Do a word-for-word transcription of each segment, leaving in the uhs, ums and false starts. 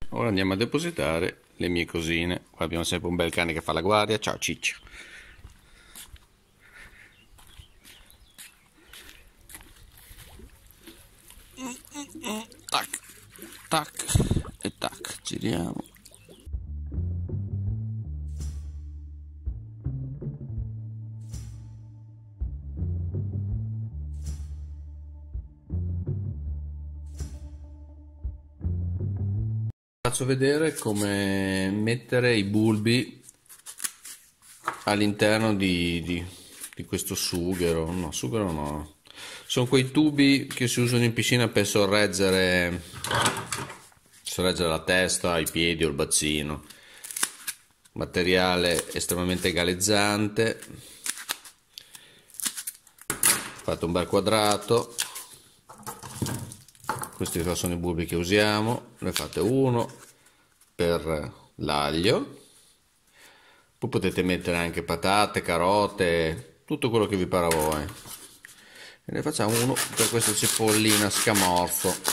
Ora andiamo a depositare le mie cosine. Qua abbiamo sempre un bel cane che fa la guardia. Ciao Ciccio. Tac, tac e tac, giriamo. Faccio vedere come mettere i bulbi all'interno di, di, di questo sughero. No, sughero no. Sono quei tubi che si usano in piscina per sorreggere, sorreggere la testa, i piedi o il bacino. Materiale estremamente galleggiante. Fate un bel quadrato. Questi sono i bulbi che usiamo. Ne fate uno per l'aglio. Poi potete mettere anche patate, carote, tutto quello che vi pare a voi. E ne facciamo uno per questa cipollina scamorzo.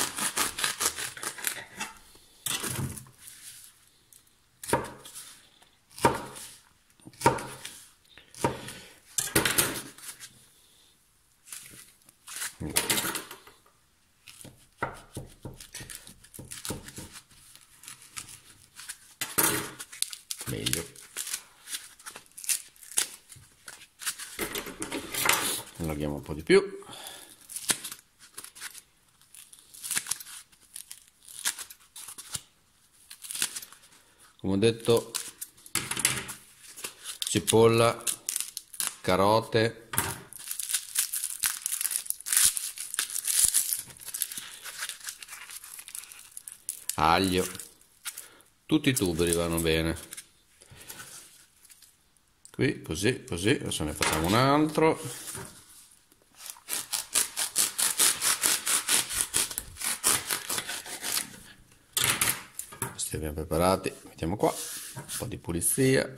Meglio. Allarghiamo un po' di più. Come ho detto, cipolla, carote, aglio, tutti i tuberi vanno bene. Qui così, così, adesso ne facciamo un altro. Questi li abbiamo preparati, mettiamo qua, un po' di pulizia.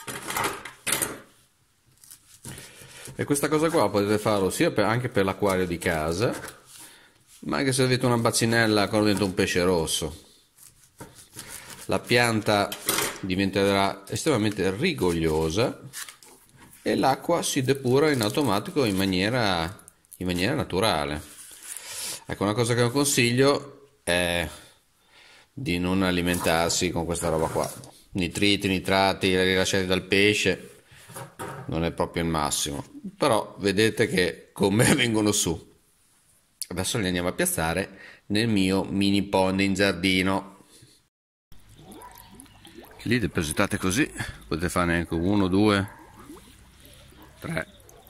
E questa cosa qua potete farlo sia per, anche per l'acquario di casa, ma anche se avete una bacinella con dentro un pesce rosso. La pianta diventerà estremamente rigogliosa e l'acqua si depura in automatico in maniera, in maniera naturale. Ecco, una cosa che non consiglio è di non alimentarsi con questa roba qua. Nitriti, nitrati rilasciati dal pesce non è proprio il massimo, però vedete che come vengono su. Adesso li andiamo a piazzare nel mio mini pond in giardino. Li depositate così, potete farne anche uno, due, tre.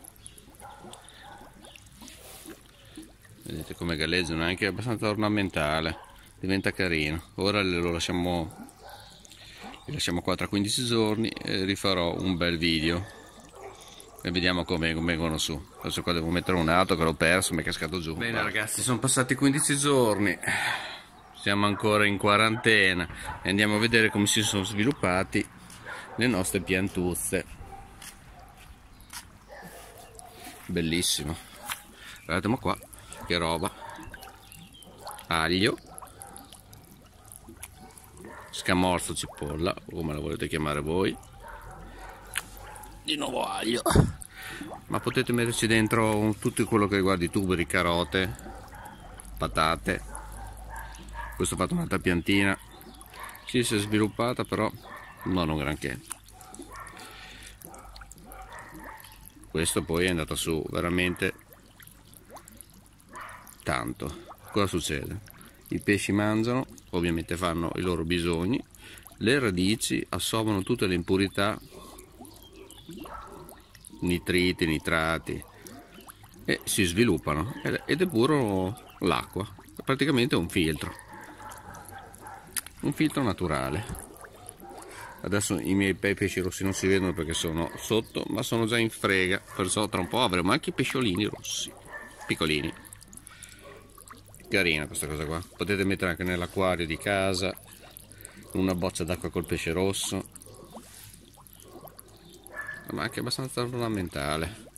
Vedete come galleggiano, anche abbastanza ornamentale, diventa carino. Ora lo lasciamo, li lasciamo qua tra quindici giorni e rifarò un bel video e vediamo come vengono su. Adesso qua devo mettere un altro che l'ho perso, mi è cascato giù. Bene ragazzi, sono passati quindici giorni. Siamo ancora in quarantena e andiamo a vedere come si sono sviluppati le nostre piantuzze. Bellissimo. Guardate qua, che roba. Aglio, scamorzo, cipolla, o come la volete chiamare voi. Di nuovo aglio. Ma potete metterci dentro tutto quello che riguarda i tuberi, carote, patate. Questo ho fatto un'altra piantina, sì, si è sviluppata, però non un granché. Questo poi è andato su veramente tanto. Cosa succede? I pesci mangiano, ovviamente fanno i loro bisogni, le radici assorbono tutte le impurità, nitriti, nitrati, e si sviluppano ed depurano l'acqua. È praticamente un filtro. Un filtro naturale. Adesso i miei pesci rossi non si vedono perché sono sotto, ma sono già in frega, perciò tra un po' avremo anche i pesciolini rossi, piccolini. Carina questa cosa qua. Potete mettere anche nell'acquario di casa, in una boccia d'acqua col pesce rosso, ma anche abbastanza ornamentale.